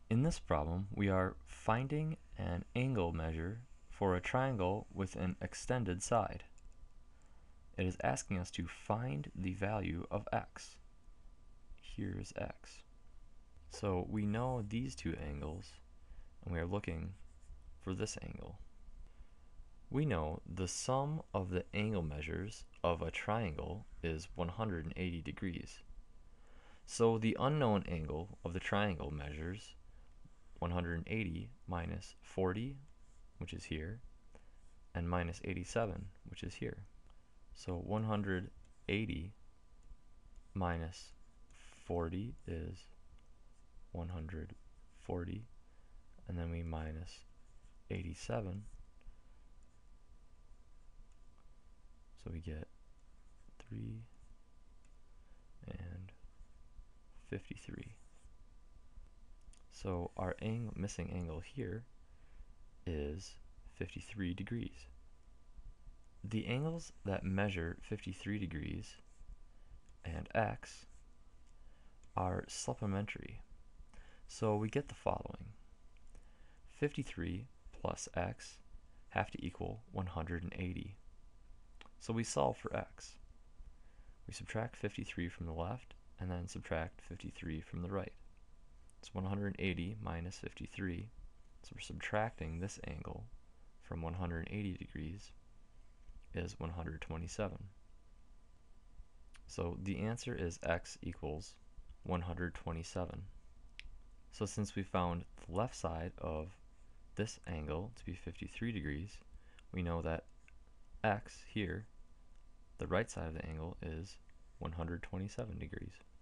In this problem, we are finding an angle measure for a triangle with an extended side. It is asking us to find the value of x. Here's x. So we know these two angles, and we are looking for this angle. We know the sum of the angle measures of a triangle is 180 degrees. So the unknown angle of the triangle measures 180 minus 40, which is here, and minus 87, which is here. So 180 minus 40 is 140, and then we minus 87, so we get 3 and 53. So our missing angle here is 53 degrees. The angles that measure 53 degrees and x are supplementary. So we get the following. 53 plus x have to equal 180. So we solve for x. We subtract 53 from the left and then subtract 53 from the right. It's 180 minus 53. So we're subtracting this angle from 180 degrees is 127. So the answer is x equals 127. So since we found the left side of this angle to be 53 degrees, we know that x here, the right side of the angle, is 127 degrees.